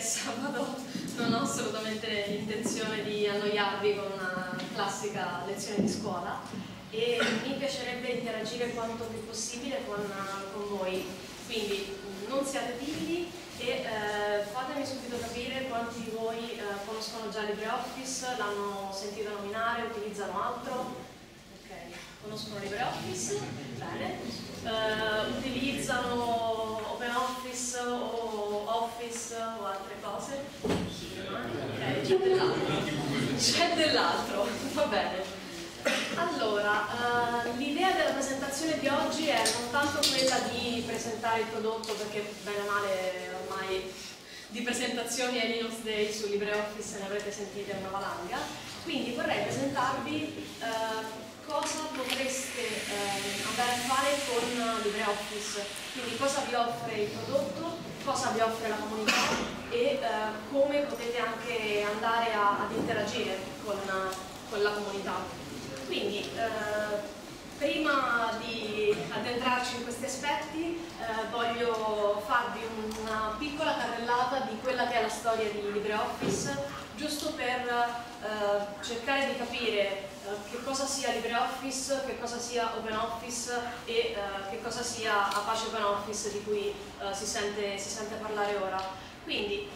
sabato non ho assolutamente intenzione di annoiarvi con una classica lezione di scuola e mi piacerebbe interagire quanto più possibile con voi, quindi non siate timidi e fatemi subito capire quanti di voi conoscono già LibreOffice, l'hanno sentito nominare, utilizzano altro. Ok, conoscono LibreOffice, bene. Utilizzano OpenOffice o Office o altre cose? Ok, c'è dell'altro. C'è dell'altro, va bene. Allora, l'idea della presentazione di oggi è non tanto quella di presentare il prodotto, perché bene o male ormai di presentazioni ai Linux Day su LibreOffice ne avrete sentite una valanga, quindi vorrei presentarvi cosa potreste andare a fare con LibreOffice, quindi cosa vi offre il prodotto, cosa vi offre la comunità e come potete anche andare ad interagire con la comunità. Quindi, prima di addentrarci in questi aspetti, voglio farvi una piccola carrellata di quella che è la storia di LibreOffice, giusto per cercare di capire che cosa sia LibreOffice, che cosa sia OpenOffice e che cosa sia Apache OpenOffice di cui si sente parlare ora. Quindi,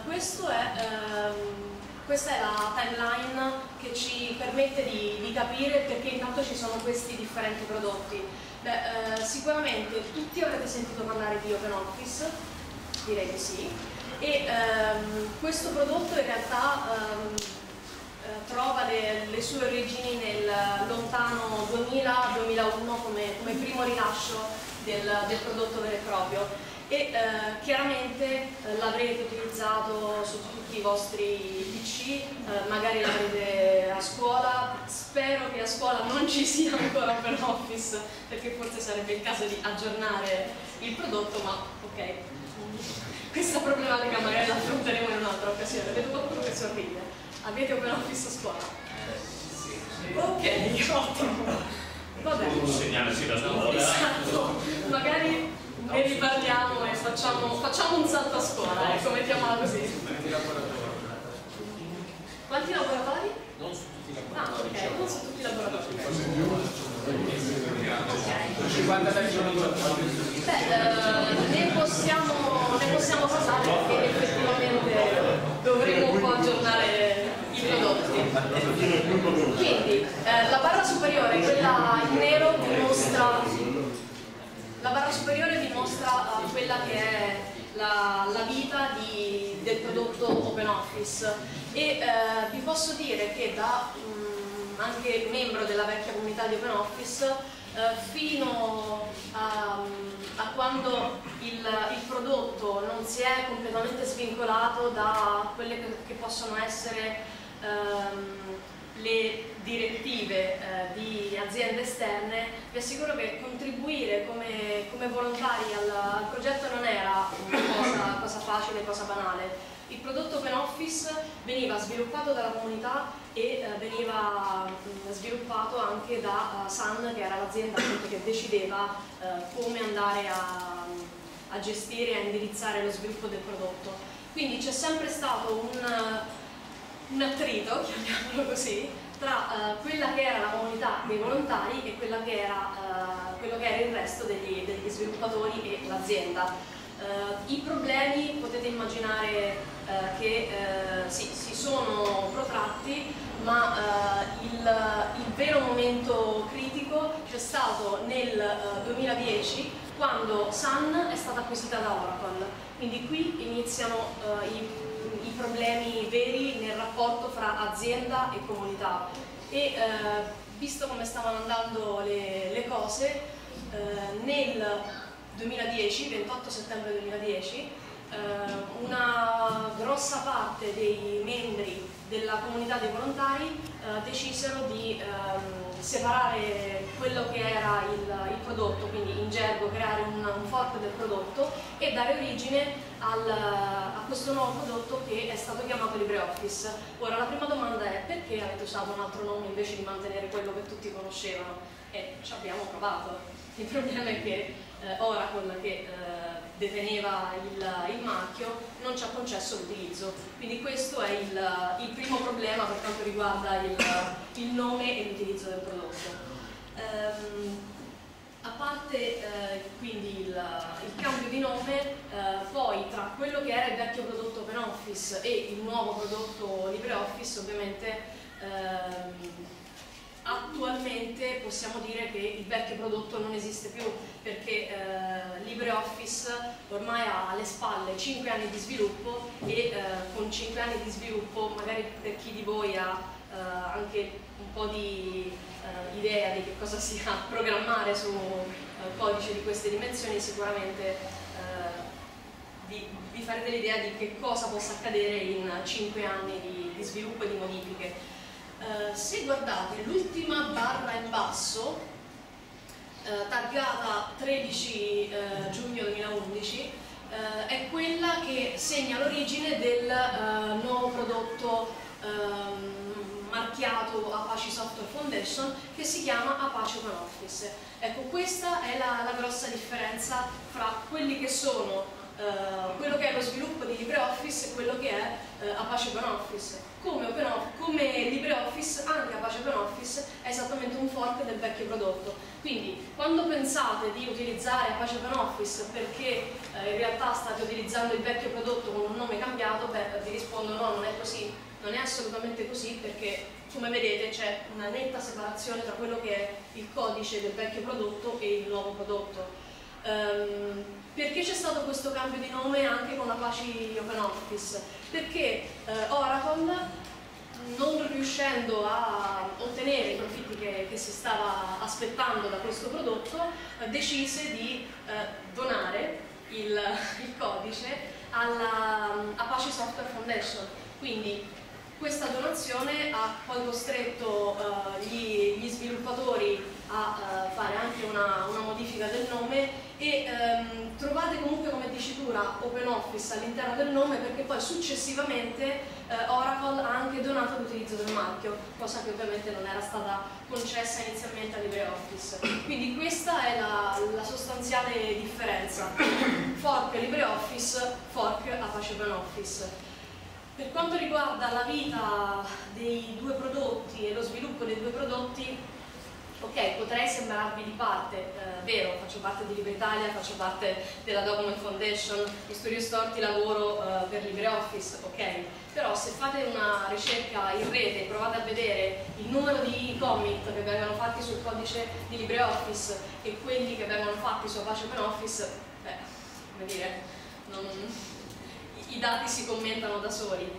questa è la timeline che ci permette di capire perché intanto ci sono questi differenti prodotti. Sicuramente tutti avrete sentito parlare di OpenOffice, direi di sì, e questo prodotto in realtà trova le sue origini nel lontano 2000-2001 come primo rilascio del prodotto vero e proprio. E chiaramente l'avrete utilizzato su tutti i vostri PC, magari l'avrete a scuola, spero che a scuola non ci sia ancora OpenOffice perché forse sarebbe il caso di aggiornare il prodotto, ma ok, questa problematica magari la affronteremo in un'altra occasione. Vedo qualcuno che sorride. Avete OpenOffice a scuola? Sì. Ok, ottimo. Va bene. Un segnale si da scuola. Esatto, magari ne riparliamo e facciamo un salto a scuola, ecco, mettiamola così. Quanti laboratori? Non su tutti i laboratori. Ah, ok, non su tutti i laboratori. Ok. 50 giorni di ne possiamo parlare perché effettivamente dovremo un po' aggiornare i prodotti. Quindi, la barra superiore, quella in nero, dimostra quella che è la vita del prodotto OpenOffice e vi posso dire che da anche membro della vecchia comunità di OpenOffice fino a quando il prodotto non si è completamente svincolato da quelle che possono essere le direttive di aziende esterne, vi assicuro che contribuire come volontari al progetto non era una cosa facile, cosa banale. Il prodotto OpenOffice veniva sviluppato dalla comunità e veniva sviluppato anche da Sun, che era l'azienda che decideva come andare a gestire e a indirizzare lo sviluppo del prodotto. Quindi c'è sempre stato un attrito, chiamiamolo così, tra quella che era la comunità dei volontari e quello che era il resto degli sviluppatori e l'azienda. I problemi potete immaginare che sì, si sono protratti, ma il vero momento critico c'è stato nel 2010 quando Sun è stata acquisita da Oracle, quindi qui iniziano i problemi veri nel rapporto fra azienda e comunità e visto come stavano andando le cose nel 2010, 28 settembre 2010, una grossa parte dei membri della comunità dei volontari decisero di separare quello che era il prodotto, quindi in gergo creare un fork del prodotto e dare origine a questo nuovo prodotto che è stato chiamato LibreOffice. Ora la prima domanda è: perché avete usato un altro nome invece di mantenere quello che tutti conoscevano? E ci abbiamo provato. Il problema è che Oracle, che deteneva il marchio non ci ha concesso l'utilizzo. Quindi questo è il primo problema per quanto riguarda il nome e l'utilizzo del prodotto. A parte quindi il cambio di nome, poi tra quello che era il vecchio prodotto OpenOffice e il nuovo prodotto LibreOffice, ovviamente attualmente possiamo dire che il vecchio prodotto non esiste più, perché LibreOffice ormai ha alle spalle 5 anni di sviluppo e con 5 anni di sviluppo, magari per chi di voi ha anche un po' di idea di che cosa sia programmare su codice di queste dimensioni, sicuramente vi farete l'idea di che cosa possa accadere in 5 anni di sviluppo e di modifiche. Se guardate l'ultima barra in basso, targata 13 giugno 2011, è quella che segna l'origine del nuovo prodotto marchiato Apache Software Foundation, che si chiama Apache OpenOffice. Ecco, questa è la grossa differenza fra quelli che sono quello che è lo sviluppo di LibreOffice e quello che è Apache OpenOffice. Come LibreOffice, anche Apache OpenOffice è esattamente un fork del vecchio prodotto. Quindi quando pensate di utilizzare Apache OpenOffice perché in realtà state utilizzando il vecchio prodotto con un nome cambiato, beh, vi rispondo no, non è così. Non è assolutamente così, perché come vedete c'è una netta separazione tra quello che è il codice del vecchio prodotto e il nuovo prodotto. Perché c'è stato questo cambio di nome anche con Apache OpenOffice? Perché Oracle, non riuscendo a ottenere i profitti che si stava aspettando da questo prodotto, decise di donare il codice alla Apache Software Foundation. Quindi questa donazione ha poi costretto gli sviluppatori a fare anche una modifica del nome e trovate comunque come dicitura OpenOffice all'interno del nome, perché poi successivamente Oracle ha anche donato l'utilizzo del marchio, cosa che ovviamente non era stata concessa inizialmente a LibreOffice. Quindi questa è la sostanziale differenza: fork LibreOffice, fork Apache OpenOffice. Per quanto riguarda la vita dei due prodotti e lo sviluppo dei due prodotti, ok, potrei sembrarvi di parte, vero, faccio parte di LibreItalia, faccio parte della Document Foundation, in Studio Storti lavoro per LibreOffice, ok, però se fate una ricerca in rete e provate a vedere il numero di commit che vengono fatti sul codice di LibreOffice e quelli che vengono fatti su Apache OpenOffice, beh, come dire, i dati si commentano da soli.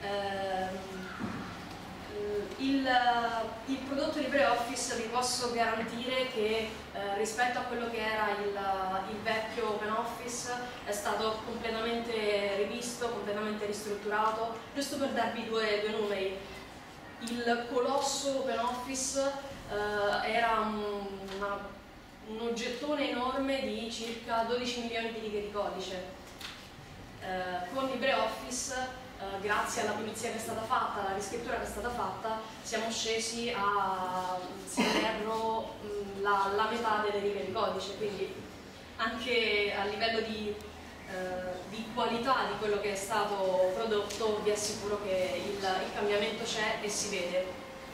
Il prodotto LibreOffice vi posso garantire che rispetto a quello che era il vecchio OpenOffice è stato completamente rivisto, completamente ristrutturato. Giusto per darvi due numeri: il colosso OpenOffice era un oggettone enorme di circa 12 milioni di righe di codice. Con LibreOffice, grazie alla pulizia che è stata fatta, alla riscrittura che è stata fatta, siamo scesi a, se non erro, la metà delle righe di codice, quindi anche a livello di qualità di quello che è stato prodotto vi assicuro che il cambiamento c'è e si vede.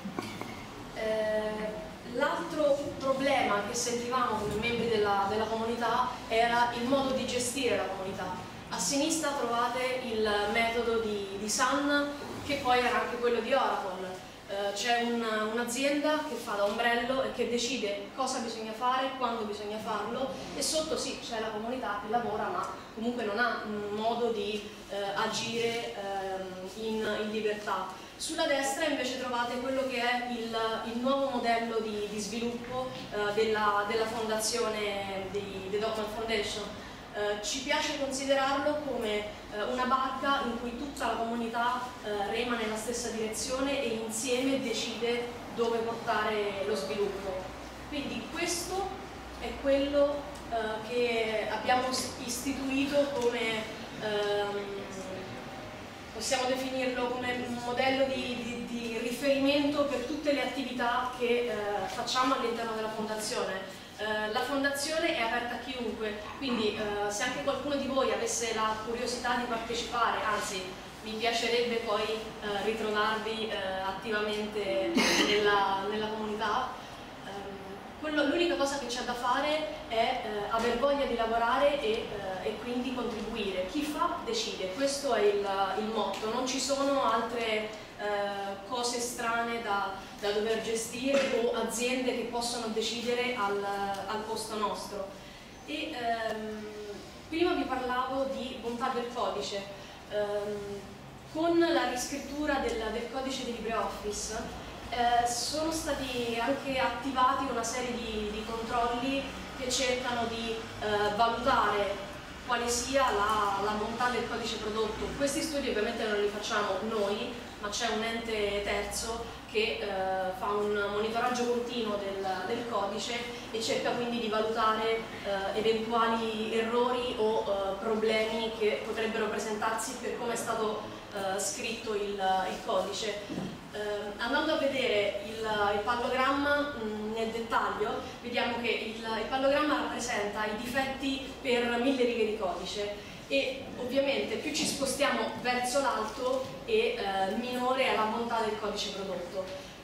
L'altro problema che sentivamo come membri della comunità era il modo di gestire la comunità. A sinistra trovate il metodo di Sun, che poi era anche quello di Oracle. C'è un'azienda che fa da ombrello e che decide cosa bisogna fare, quando bisogna farlo, e sotto sì, c'è la comunità che lavora, ma comunque non ha un modo di agire in libertà. Sulla destra invece trovate quello che è il nuovo modello di sviluppo della fondazione di Document Foundation. Ci piace considerarlo come una barca in cui tutta la comunità rema nella stessa direzione e insieme decide dove portare lo sviluppo. Quindi questo è quello che abbiamo istituito come, possiamo definirlo come un modello di riferimento per tutte le attività che facciamo all'interno della fondazione. La fondazione è aperta a chiunque, quindi se anche qualcuno di voi avesse la curiosità di partecipare, anzi mi piacerebbe poi ritrovarvi attivamente nella comunità, l'unica cosa che c'è da fare è aver voglia di lavorare e quindi contribuire. Chi fa decide, questo è il motto, non ci sono altre cose strane da dover gestire o aziende che possono decidere al posto nostro. E prima vi parlavo di bontà del codice. Con la riscrittura del codice di LibreOffice sono stati anche attivati una serie di controlli che cercano di valutare quale sia la bontà del codice prodotto. Questi studi ovviamente non li facciamo noi, ma c'è un ente terzo che fa un monitoraggio continuo del codice e cerca quindi di valutare eventuali errori o problemi che potrebbero presentarsi per come è stato scritto il codice. Andando a vedere il pallogramma nel dettaglio, vediamo che il pallogramma rappresenta i difetti per 1000 righe di codice e ovviamente più ci spostiamo verso l'alto e minore è la bontà del codice prodotto.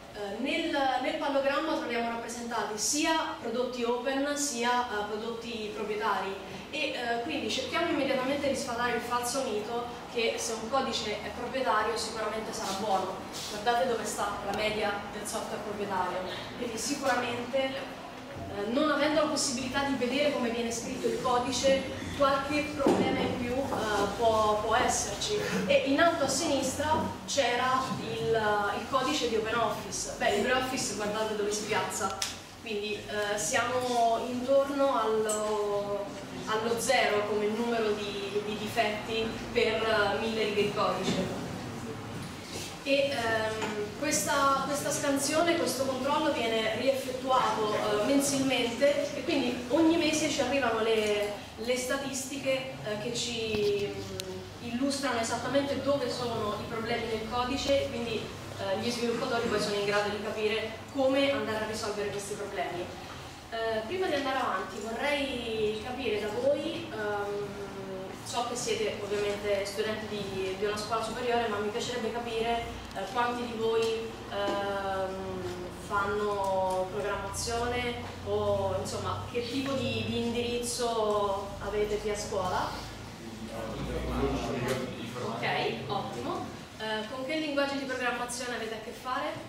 Nel pallogramma troviamo rappresentati sia prodotti open sia prodotti proprietari e quindi cerchiamo immediatamente di sfatare il falso mito che se un codice è proprietario sicuramente sarà buono. Guardate dove sta la media del software proprietario, quindi sicuramente non avendo la possibilità di vedere come viene scritto il codice, qualche problema in più può esserci. E in alto a sinistra c'era il codice di OpenOffice. Beh, LibreOffice guardate dove si piazza, quindi siamo intorno allo 0 come numero di difetti per 1000 righe di codice. E questa scansione, questo controllo viene rieffettuato mensilmente e quindi ogni mese ci arrivano le statistiche che ci illustrano esattamente dove sono i problemi nel codice e quindi gli sviluppatori poi sono in grado di capire come andare a risolvere questi problemi. Prima di andare avanti vorrei capire da voi, so che siete ovviamente studenti di una scuola superiore, ma mi piacerebbe capire quanti di voi fanno programmazione o insomma che tipo di indirizzo avete qui a scuola. Ok, ottimo. Con che linguaggi di programmazione avete a che fare?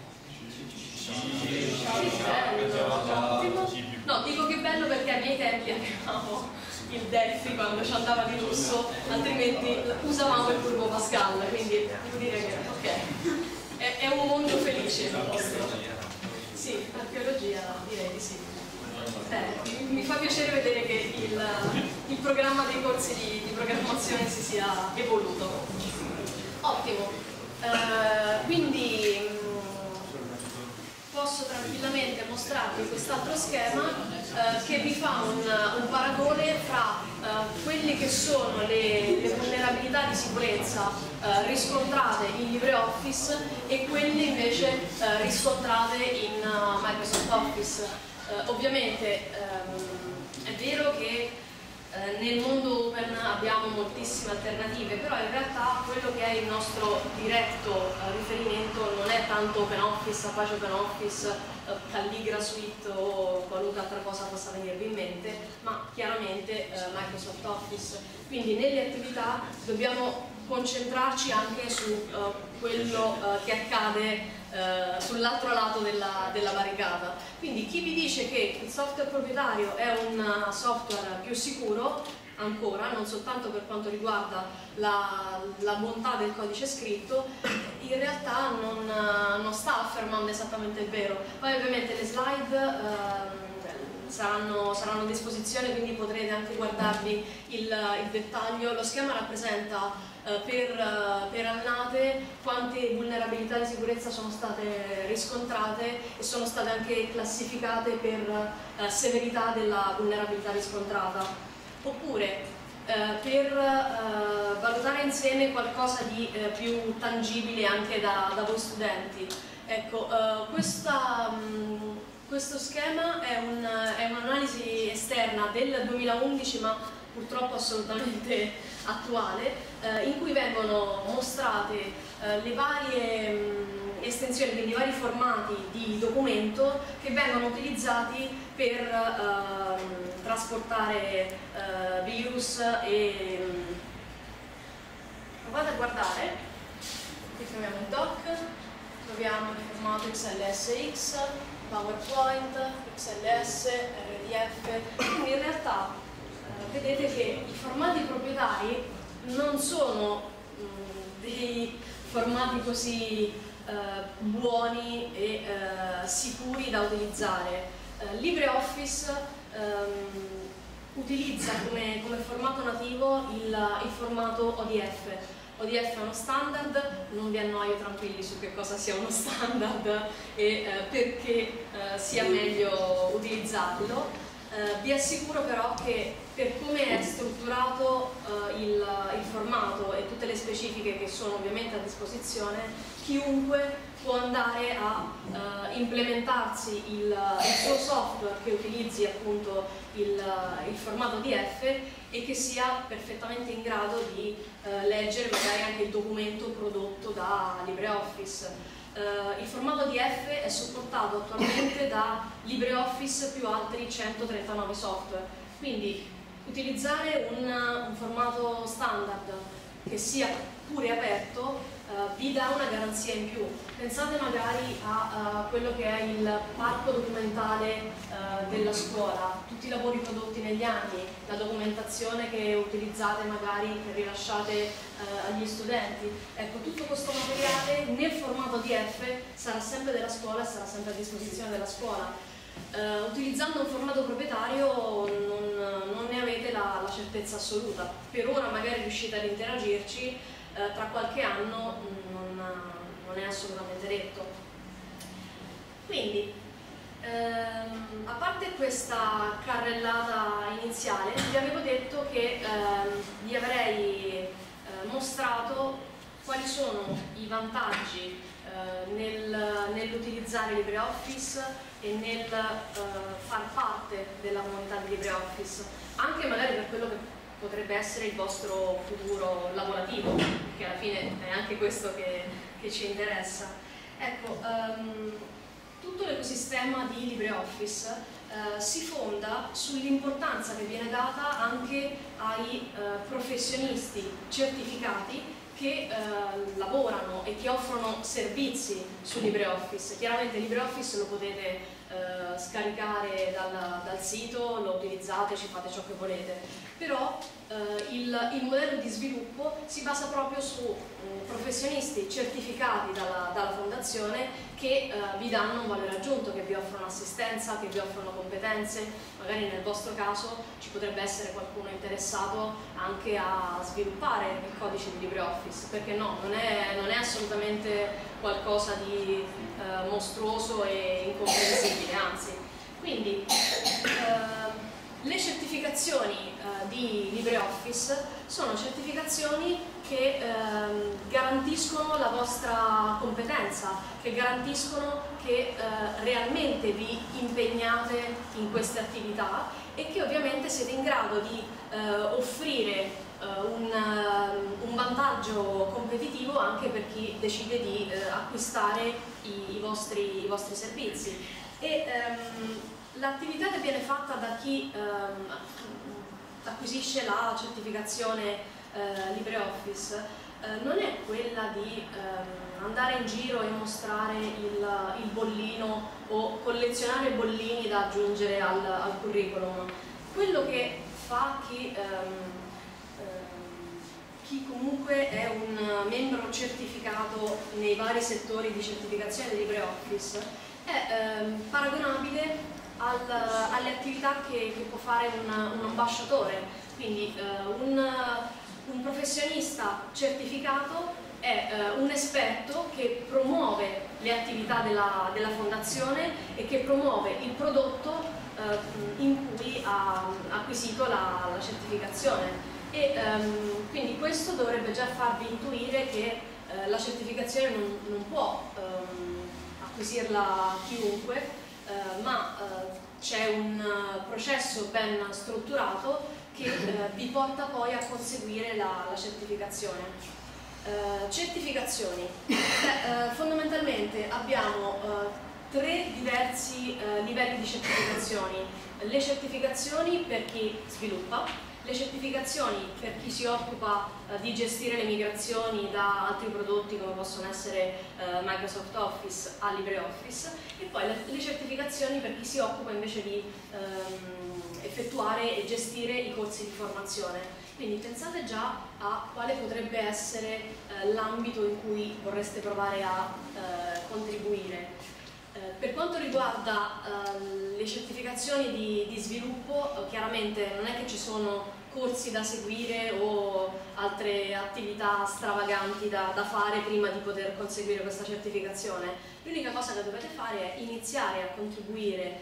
Ottimo. No, dico che bello perché ai miei tempi avevamo il Delphi quando ci andava di lusso, altrimenti usavamo il Turbo Pascal, quindi devo dire che ok, è un mondo felice il vostro. Sì, archeologia direi di sì. Mi fa piacere vedere che il programma dei corsi di programmazione si sia evoluto. Ottimo, quindi posso tranquillamente mostrarvi quest'altro schema che vi fa un paragone fra quelle che sono le vulnerabilità di sicurezza riscontrate in LibreOffice e quelle invece riscontrate in Microsoft Office. Ovviamente è vero che nel mondo open abbiamo moltissime alternative, però in realtà quello che è il nostro diretto riferimento non è tanto OpenOffice, Apache OpenOffice, Calligra Suite o qualunque altra cosa possa venirvi in mente, ma chiaramente Microsoft Office. Quindi nelle attività dobbiamo concentrarci anche su quello che accade sull'altro lato della barricata. Quindi chi vi dice che il software proprietario è un software più sicuro, ancora, non soltanto per quanto riguarda la bontà del codice scritto, in realtà non sta affermando esattamente il vero. Poi ovviamente le slide saranno a disposizione, quindi potrete anche guardarvi il dettaglio. Lo schema rappresenta per annate quante vulnerabilità di sicurezza sono state riscontrate e sono state anche classificate per severità della vulnerabilità riscontrata. Oppure per valutare insieme qualcosa di più tangibile anche da voi studenti. Ecco, Questo schema è un'analisi esterna del 2011, ma purtroppo assolutamente attuale, in cui vengono mostrate le varie estensioni, quindi i vari formati di documento che vengono utilizzati per trasportare virus e provate a guardare, qui troviamo il doc, troviamo il formato XLSX, PowerPoint, XLS, RDF, quindi in realtà vedete che i formati proprietari non sono dei formati così buoni e sicuri da utilizzare. LibreOffice utilizza come formato nativo il formato ODF. ODF è uno standard, non vi annoio, tranquilli su che cosa sia uno standard e perché sia meglio utilizzarlo. Vi assicuro però che per come è strutturato il formato e tutte le specifiche che sono ovviamente a disposizione, chiunque può andare a implementarsi il suo software che utilizzi appunto il formato DF e che sia perfettamente in grado di leggere magari anche il documento prodotto da LibreOffice. Il formato DF è supportato attualmente da LibreOffice più altri 139 software, quindi utilizzare un formato standard che sia pure aperto vi dà una garanzia in più. Pensate magari a quello che è il parco documentale della scuola, tutti i lavori prodotti negli anni, la documentazione che utilizzate magari, che rilasciate agli studenti. Ecco, tutto questo materiale nel formato DF sarà sempre della scuola e sarà sempre a disposizione della scuola. Utilizzando un formato proprietario non ne avete la certezza assoluta. Per ora magari riuscite ad interagirci, tra qualche anno non è assolutamente detto. Quindi, a parte questa carrellata iniziale, vi avevo detto che vi avrei mostrato quali sono i vantaggi nell'utilizzare LibreOffice e nel far parte della comunità di LibreOffice, anche magari per quello che potrebbe essere il vostro futuro lavorativo, che alla fine è anche questo che ci interessa. Ecco, tutto l'ecosistema di LibreOffice si fonda sull'importanza che viene data anche ai professionisti certificati che lavorano e che offrono servizi su LibreOffice. Chiaramente LibreOffice lo potete scaricare dal sito, lo utilizzate, ci fate ciò che volete, però il modello di sviluppo si basa proprio su professionisti certificati dalla fondazione che vi danno un valore aggiunto, che vi offrono assistenza, che vi offrono competenze. Magari nel vostro caso ci potrebbe essere qualcuno interessato anche a sviluppare il codice di LibreOffice, perché no, non è assolutamente qualcosa di mostruoso e incomprensibile, anzi. Quindi le certificazioni di LibreOffice sono certificazioni che garantiscono la vostra competenza, che garantiscono che realmente vi impegnate in queste attività e che ovviamente siete in grado di offrire un vantaggio competitivo anche per chi decide di acquistare i vostri servizi. E l'attività che viene fatta da chi acquisisce la certificazione LibreOffice non è quella di andare in giro e mostrare il bollino o collezionare bollini da aggiungere al curriculum. Quello che fa chi comunque è un membro certificato nei vari settori di certificazione di LibreOffice è paragonabile alle attività che può fare un ambasciatore. Quindi un professionista certificato è un esperto che promuove le attività della fondazione e che promuove il prodotto in cui ha acquisito la certificazione. E quindi questo dovrebbe già farvi intuire che la certificazione non può acquisirla chiunque, ma c'è un processo ben strutturato che vi porta poi a conseguire la certificazione. Certificazioni. Fondamentalmente abbiamo tre diversi livelli di certificazioni. Le certificazioni per chi sviluppa, le certificazioni per chi si occupa di gestire le migrazioni da altri prodotti come possono essere Microsoft Office a LibreOffice, e poi le certificazioni per chi si occupa invece di effettuare e gestire i corsi di formazione. Quindi pensate già a quale potrebbe essere l'ambito in cui vorreste provare a contribuire. Per quanto riguarda le certificazioni di sviluppo, chiaramente non è che ci sono corsi da seguire o altre attività stravaganti da fare prima di poter conseguire questa certificazione. L'unica cosa che dovete fare è iniziare a contribuire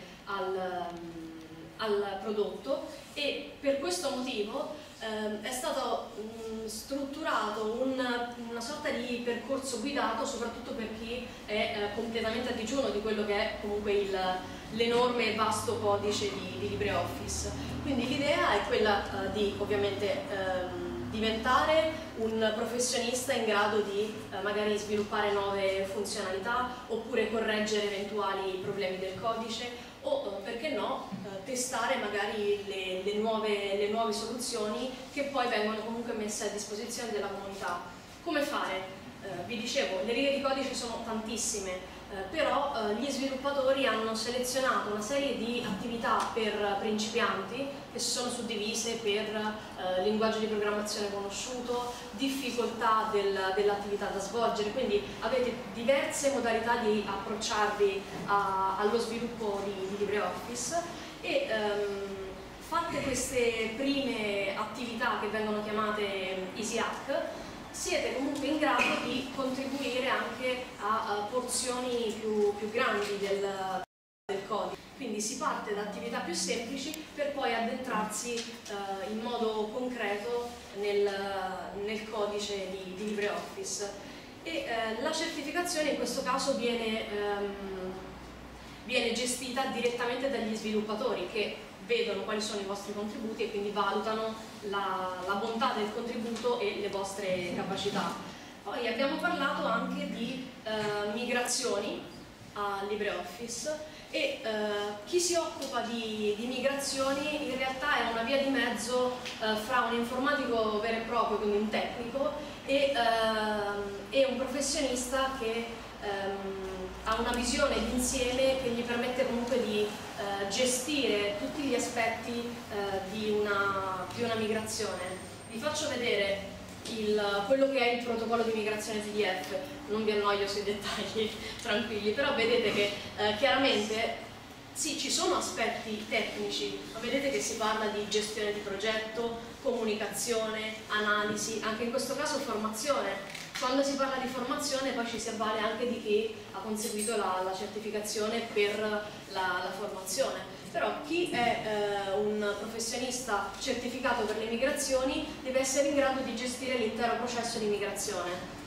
al prodotto, e per questo motivo è stato strutturato una sorta di percorso guidato soprattutto per chi è completamente a digiuno di quello che è comunque l'enorme e vasto codice di LibreOffice. Quindi l'idea è quella di ovviamente diventare un professionista in grado di magari sviluppare nuove funzionalità oppure correggere eventuali problemi del codice, o perché no testare magari le nuove soluzioni che poi vengono comunque messe a disposizione della comunità. Come fare? Vi dicevo, le righe di codice sono tantissime, però gli sviluppatori hanno selezionato una serie di attività per principianti che sono suddivise per linguaggio di programmazione conosciuto, difficoltà dell'attività da svolgere, quindi avete diverse modalità di approcciarvi allo sviluppo di LibreOffice, e fatte queste prime attività che vengono chiamate Easy Hack, siete comunque in grado di contribuire anche a porzioni più grandi del codice. Quindi si parte da attività più semplici per poi addentrarsi in modo concreto nel codice di LibreOffice. E la certificazione in questo caso viene gestita direttamente dagli sviluppatori, che vedono quali sono i vostri contributi e quindi valutano la bontà del contributo e le vostre capacità. Poi abbiamo parlato anche di migrazioni a LibreOffice, e chi si occupa di migrazioni in realtà è una via di mezzo fra un informatico vero e proprio, quindi un tecnico, e un professionista che ha una visione d'insieme che gli permette comunque di gestire tutti gli aspetti di una migrazione. Vi faccio vedere quello che è il protocollo di migrazione TDF, non vi annoio sui dettagli, tranquilli, però vedete che chiaramente sì, ci sono aspetti tecnici, ma vedete che si parla di gestione di progetto, comunicazione, analisi, anche in questo caso formazione. Quando si parla di formazione poi ci si avvale anche di chi ha conseguito la certificazione per la formazione. Però chi è un professionista certificato per le migrazioni deve essere in grado di gestire l'intero processo di migrazione.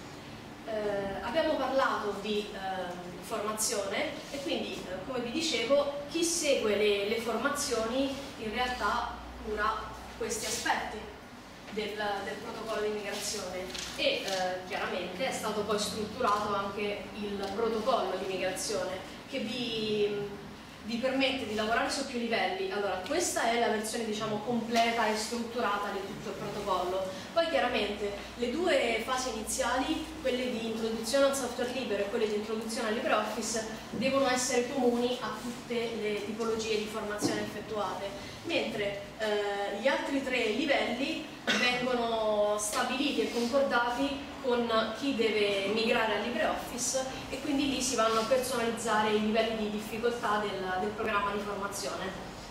Abbiamo parlato di formazione, e quindi come vi dicevo, chi segue le formazioni in realtà cura questi aspetti del protocollo di migrazione, e chiaramente è stato poi strutturato anche il protocollo di migrazione che vi permette di lavorare su più livelli. Allora, questa è la versione diciamo completa e strutturata di tutto il protocollo. Poi chiaramente le due fasi iniziali, quelle di introduzione al software libero e quelle di introduzione a LibreOffice, devono essere comuni a tutte le tipologie di formazione effettuate, mentre gli altri tre livelli vengono stabiliti e concordati con chi deve migrare a LibreOffice, e quindi lì si vanno a personalizzare i livelli di difficoltà del programma di formazione.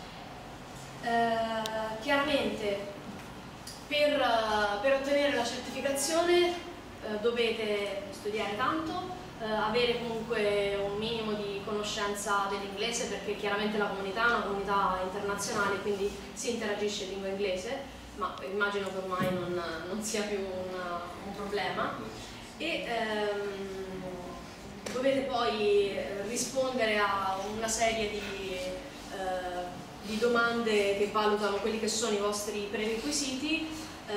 Chiaramente per ottenere la certificazione dovete studiare tanto, avere comunque un minimo di conoscenza dell'inglese, perché chiaramente la comunità è una comunità internazionale, quindi si interagisce in lingua inglese, ma immagino che ormai non sia più un problema. E dovete poi rispondere a una serie di domande che valutano quelli che sono i vostri prerequisiti.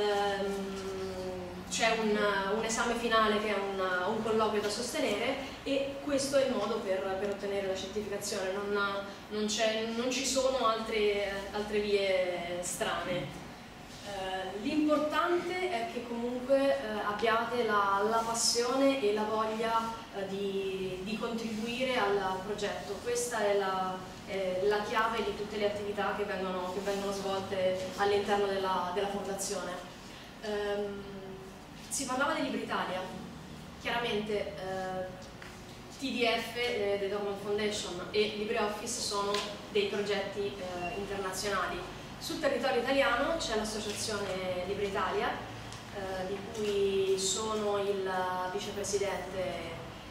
C'è un esame finale che è un colloquio da sostenere, e questo è il modo per ottenere la certificazione. Non ci sono altre vie strane. L'importante è che comunque abbiate la passione e la voglia di contribuire al progetto. Questa è la chiave di tutte le attività che vengono svolte all'interno della fondazione. Si parlava di LibreItalia. Chiaramente TDF, The Dorman Foundation, e LibreOffice sono dei progetti internazionali. Sul territorio italiano c'è l'associazione LibreItalia, di cui sono il vicepresidente.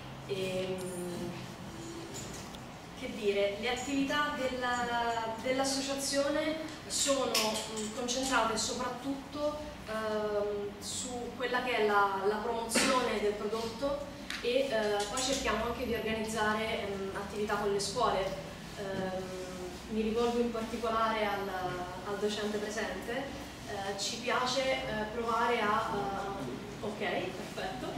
Che dire, le attività dell'associazione sono concentrate soprattutto su quella che è la promozione del prodotto, e poi cerchiamo anche di organizzare attività con le scuole. Mi rivolgo in particolare al docente presente. Ci piace provare ok, perfetto.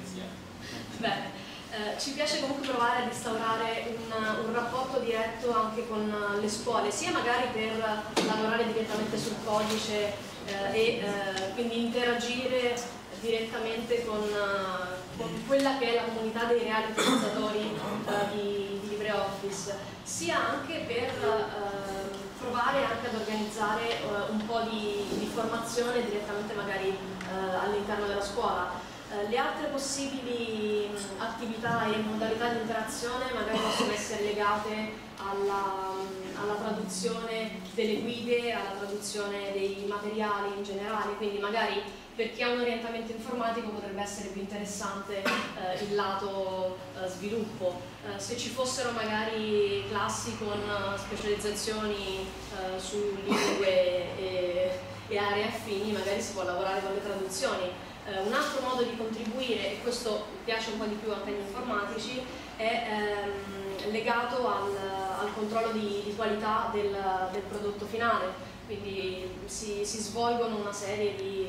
Bene. Ci piace comunque provare a instaurare un rapporto diretto anche con le scuole, sia magari per lavorare direttamente sul codice e quindi interagire direttamente con quella che è la comunità dei reali utilizzatori di LibreOffice, sia anche per provare anche ad organizzare un po' di formazione direttamente magari all'interno della scuola. Le altre possibili attività e modalità di interazione magari possono essere legate alla traduzione delle guide, alla traduzione dei materiali in generale, quindi magari per chi ha un orientamento informatico potrebbe essere più interessante il lato sviluppo. Se ci fossero magari classi con specializzazioni su lingue e aree affini, magari si può lavorare con le traduzioni. Un altro modo di contribuire, e questo piace un po' di più anche agli informatici, è legato al controllo di qualità del prodotto finale. Quindi si svolgono una serie di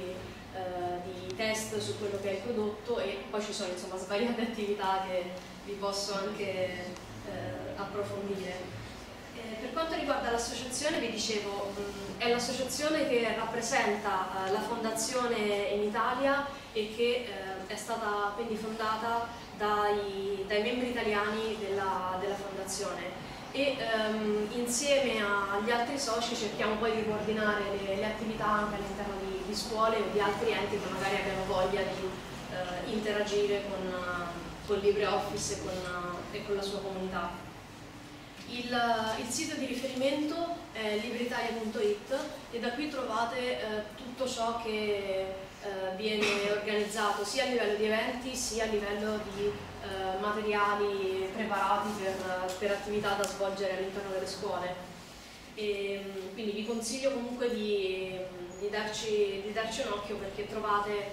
test su quello che è il prodotto, e poi ci sono insomma svariate attività che vi posso anche approfondire. Per quanto riguarda l'associazione, vi dicevo, è l'associazione che rappresenta la fondazione in Italia e che è stata quindi fondata dai membri italiani della fondazione, e insieme agli altri soci cerchiamo poi di coordinare le attività anche all'interno di scuole o di altri enti che magari abbiano voglia di interagire con LibreOffice e con la sua comunità. Il sito di riferimento è libreitalia.it, e da qui trovate tutto ciò che viene organizzato sia a livello di eventi sia a livello di materiali preparati per attività da svolgere all'interno delle scuole. Quindi vi consiglio comunque di darci un occhio, perché trovate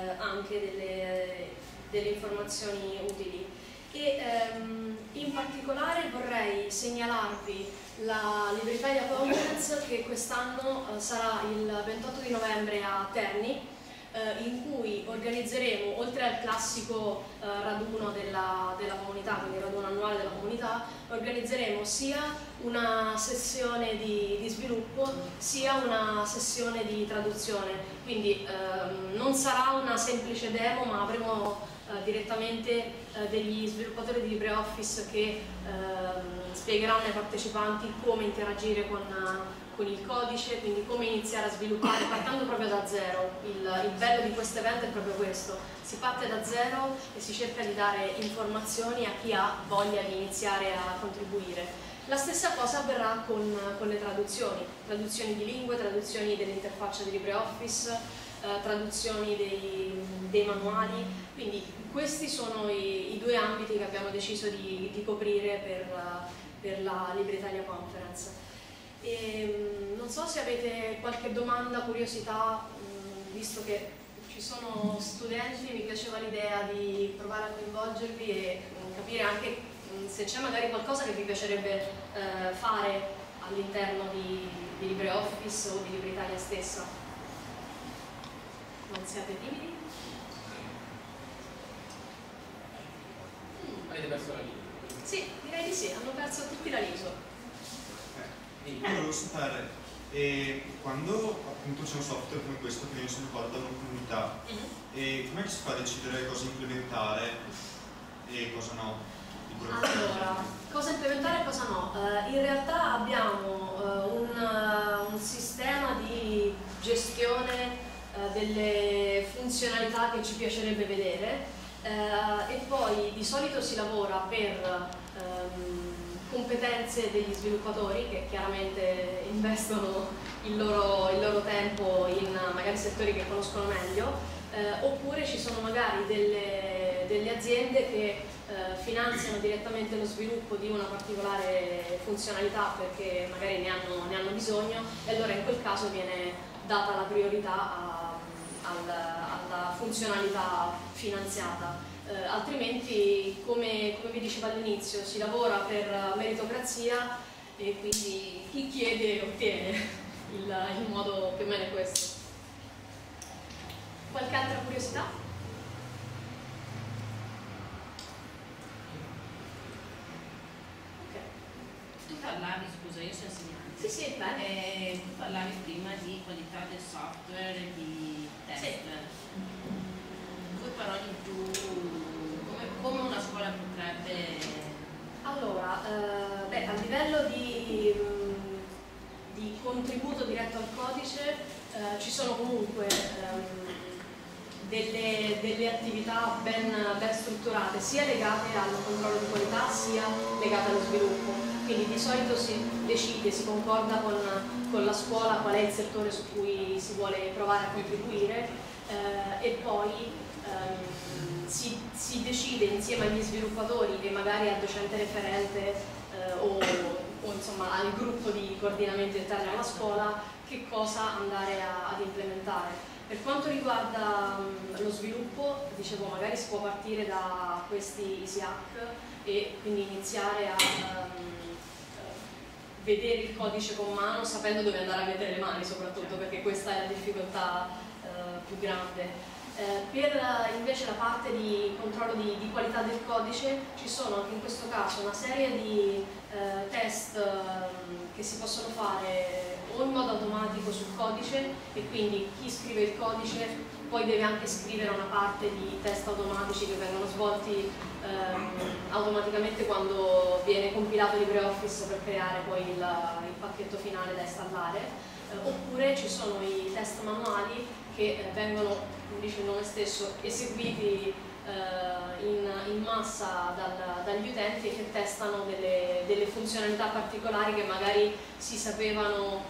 anche delle informazioni utili. E in particolare vorrei segnalarvi la LibreItalia Conference, che quest'anno sarà il 28 di novembre a Terni, in cui organizzeremo, oltre al classico raduno della comunità, quindi raduno annuale della comunità, organizzeremo sia una sessione di sviluppo sia una sessione di traduzione. Quindi non sarà una semplice demo, ma avremo direttamente degli sviluppatori di LibreOffice che spiegheranno ai partecipanti come interagire con il codice, quindi come iniziare a sviluppare partendo proprio da zero. Il bello di questo evento è proprio questo: si parte da zero e si cerca di dare informazioni a chi ha voglia di iniziare a contribuire. La stessa cosa avverrà con le traduzioni di lingue, traduzioni dell'interfaccia di LibreOffice, traduzioni dei manuali. Quindi questi sono i due ambiti che abbiamo deciso di coprire per la LibreItalia Conference. Non so se avete qualche domanda, curiosità, visto che ci sono studenti, mi piaceva l'idea di provare a coinvolgervi e capire anche se c'è magari qualcosa che vi piacerebbe fare all'interno di LibreOffice o di LibreItalia stessa. Non siate timidi? Avete perso la linea? Sì, direi di sì, hanno perso tutti la riso. Io volevo sapere, quando appunto c'è un software come questo che viene sviluppato da una comunità, com'è che si fa a decidere cosa implementare e cosa no? Allora, cosa implementare e cosa no? In realtà abbiamo un sistema di gestione delle funzionalità che ci piacerebbe vedere e poi di solito si lavora per competenze degli sviluppatori che chiaramente investono il loro tempo in magari settori che conoscono meglio, oppure ci sono magari delle aziende che finanziano direttamente lo sviluppo di una particolare funzionalità perché magari ne hanno bisogno, e allora in quel caso viene data la priorità alla funzionalità finanziata. Altrimenti, come vi dicevo all'inizio, si lavora per meritocrazia e quindi chi chiede ottiene, il modo più o meno è questo. Qualche altra curiosità? Ok. Tu parlavi, scusa, io sono insegnante. Sì, bene. Tu parlavi prima di qualità del software e di test. Sì. Due parole in più, come una scuola potrebbe... Allora, a livello di contributo diretto al codice ci sono comunque delle attività ben strutturate, sia legate al controllo di qualità sia legate allo sviluppo. Quindi di solito si decide, si concorda con la scuola qual è il settore su cui si vuole provare a contribuire e poi si decide insieme agli sviluppatori e magari al docente referente o insomma al gruppo di coordinamento interno alla scuola che cosa andare ad implementare. Per quanto riguarda lo sviluppo, dicevo, magari si può partire da questi easy hack e quindi iniziare a vedere il codice con mano sapendo dove andare a mettere le mani, soprattutto perché questa è la difficoltà più grande. Per invece la parte di controllo di qualità del codice ci sono anche in questo caso una serie di test che si possono fare o in modo automatico sul codice, e quindi chi scrive il codice poi deve anche scrivere una parte di test automatici che vengono svolti automaticamente quando viene compilato LibreOffice per creare poi il pacchetto finale da installare, oppure ci sono i test manuali che vengono, come dice il nome stesso, eseguiti in massa dagli utenti e che testano delle funzionalità particolari che magari si sapevano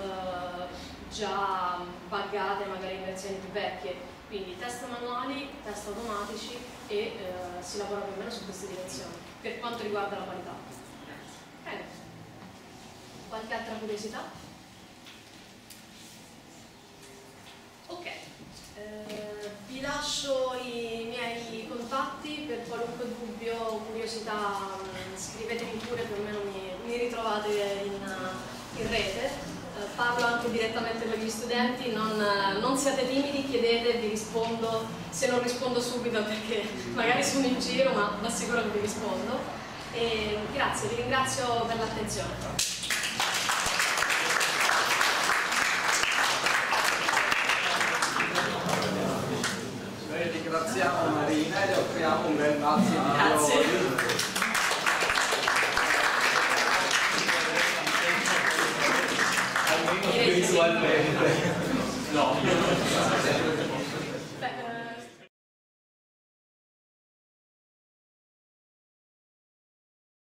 già buggate magari in versioni più vecchie. Quindi test manuali, test automatici e si lavora più o meno su queste direzioni per quanto riguarda la qualità. Bene. Qualche altra curiosità? Ok. Vi lascio i miei contatti per qualunque dubbio o curiosità, scrivetemi pure, più o meno mi ritrovate in rete. Parlo anche direttamente con gli studenti, non siate timidi, chiedete, vi rispondo, se non rispondo subito perché magari sono in giro, ma vi assicuro che vi rispondo. E grazie, vi ringrazio per l'attenzione. Ringraziamo Marina e le offriamo un bel grazie di Grazie. Almeno spiritualmente.